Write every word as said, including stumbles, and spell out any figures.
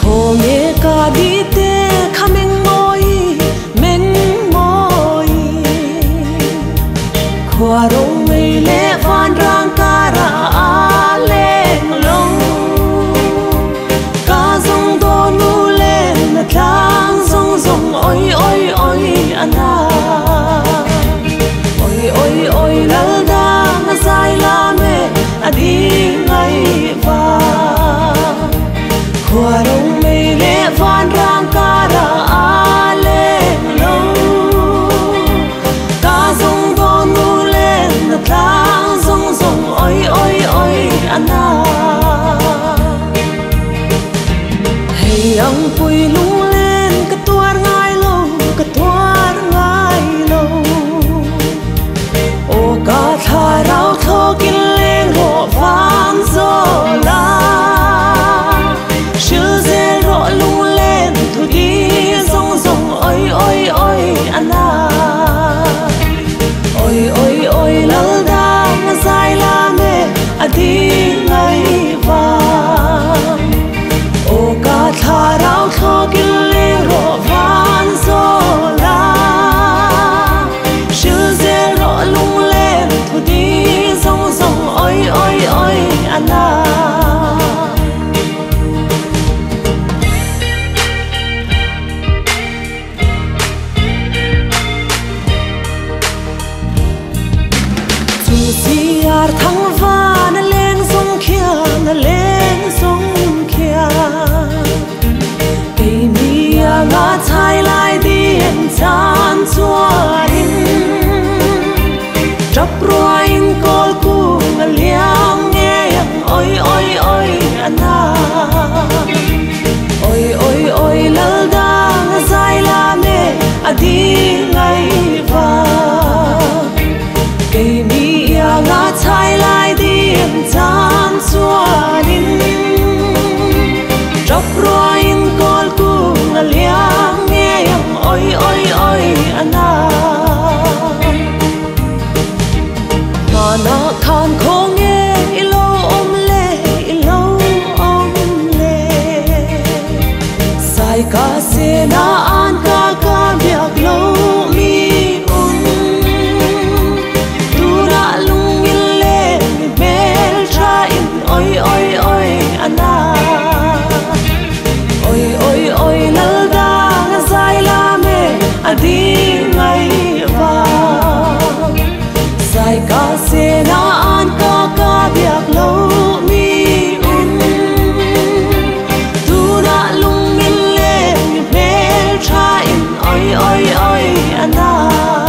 khổ nghe cả đi tê khăm em môi men môi khoa rong mây lệ van rang cả ra a lên long ca dòng đô nu lên mà thang dòng dòng ôi ôi ôi anh à ôi ôi ôi lal da na sai la me adi ngay va khoa rong mây lệ van rang cả ra a lên long ca dòng đô nu lên mà thang dòng dòng ôi ôi ôi anh à hey ang pui lung lên cái tuar ngai lâu cái tuar ngai lâu ô cả tha rau thô kinh lên hộ vang gió la chưa dễ rõ lung lên thôi đi rong rong ôi ôi ôi anh à ôi ôi ôi lal da na sai la me adi ngay vang ô cả tha rau thô kinh lên hộ vang gió la chưa dễ rõ lung lên thôi đi rong rong ôi ôi ôi anh à ar thăng va na lên sông kia na lên sông kia cây mi a ngã trái lại điện chan chua in trap roin col cu na liang nghe ôi ôi ôi anh à ôi ôi ôi lal da na sai la me adi ngay va cây mi a ngã trái lại điện chan chua in trap roin col cu na liang nghe ôi ôi ôi anh à na na khan khô nghe ilo om le ilo om le sai ka se na an ka ka biak lo mi un tu na lung in le bel tra in oi oi oi ana oi oi oi lal da na sai la me adi ngay va sai ka se na an ka ka biak lo mi un tu na lung in le bel tra in oi oi oi ana